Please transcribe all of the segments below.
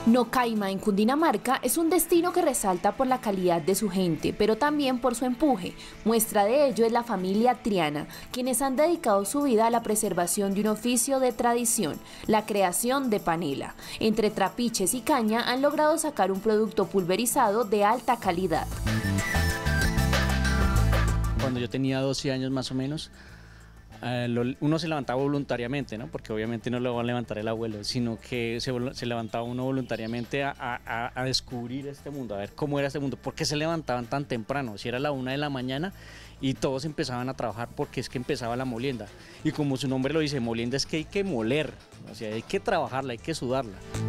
Nocaima, en Cundinamarca, es un destino que resalta por la calidad de su gente, pero también por su empuje. Muestra de ello es la familia Triana, quienes han dedicado su vida a la preservación de un oficio de tradición, la creación de panela. Entre trapiches y caña han logrado sacar un producto pulverizado de alta calidad. Cuando yo tenía 12 años más o menos, uno se levantaba voluntariamente, ¿no? Porque obviamente no lo va a levantar el abuelo, sino que se levantaba uno voluntariamente a descubrir este mundo, a ver cómo era este mundo, por qué se levantaban tan temprano, si era la 1 de la mañana y todos empezaban a trabajar porque es que empezaba la molienda. Y como su nombre lo dice, molienda es que hay que moler, o sea, hay que trabajarla, hay que sudarla.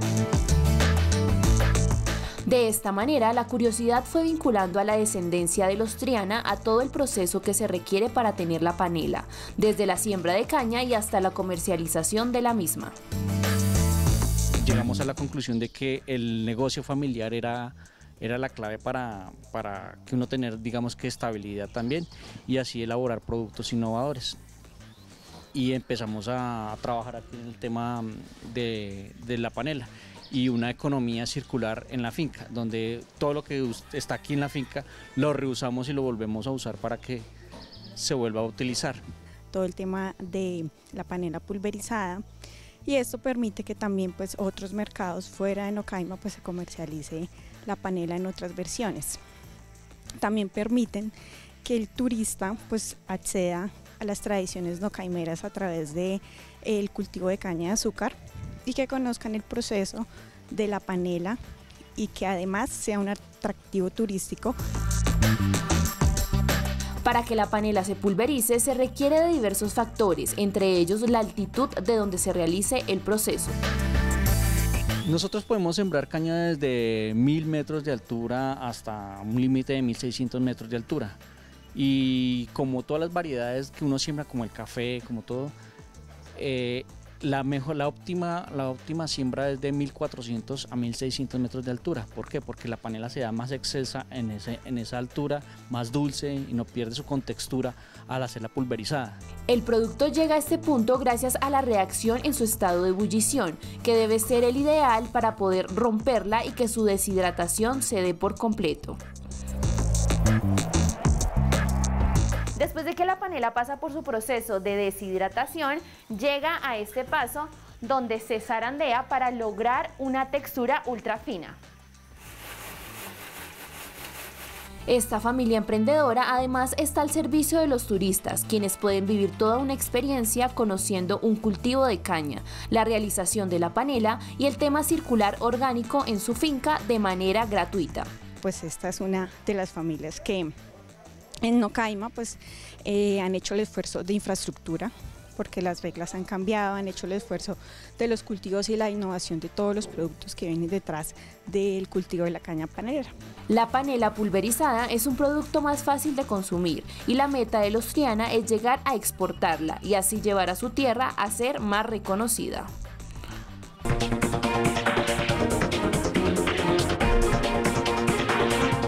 De esta manera, la curiosidad fue vinculando a la descendencia de los Triana a todo el proceso que se requiere para tener la panela, desde la siembra de caña y hasta la comercialización de la misma. Llegamos a la conclusión de que el negocio familiar era la clave para que uno tener, digamos que, estabilidad también y así elaborar productos innovadores. Y empezamos a trabajar aquí en el tema de la panela y una economía circular en la finca, donde todo lo que está aquí en la finca lo reusamos y lo volvemos a usar para que se vuelva a utilizar. Todo el tema de la panela pulverizada, y esto permite que también pues otros mercados fuera de Nocaima pues se comercialice la panela en otras versiones. También permiten que el turista pues acceda a las tradiciones nocaimeras a través de el cultivo de caña de azúcar y que conozcan el proceso de la panela y que además sea un atractivo turístico. Para que la panela se pulverice se requiere de diversos factores, entre ellos la altitud de donde se realice el proceso. Nosotros podemos sembrar caña desde 1000 metros de altura hasta un límite de 1600 metros de altura. Y como todas las variedades que uno siembra, como el café, como todo, la óptima siembra es de 1400 a 1600 metros de altura. ¿Por qué? Porque la panela se da más excelsa en esa altura, más dulce y no pierde su contextura al hacerla pulverizada. El producto llega a este punto gracias a la reacción en su estado de ebullición, que debe ser el ideal para poder romperla y que su deshidratación se dé por completo. Después de que la panela pasa por su proceso de deshidratación, llega a este paso donde se zarandea para lograr una textura ultra fina. Esta familia emprendedora además está al servicio de los turistas, quienes pueden vivir toda una experiencia conociendo un cultivo de caña, la realización de la panela y el tema circular orgánico en su finca de manera gratuita. Pues esta es una de las familias que en Nocaima pues han hecho el esfuerzo de infraestructura, porque las reglas han cambiado, han hecho el esfuerzo de los cultivos y la innovación de todos los productos que vienen detrás del cultivo de la caña panelera. La panela pulverizada es un producto más fácil de consumir y la meta de los Triana es llegar a exportarla y así llevar a su tierra a ser más reconocida.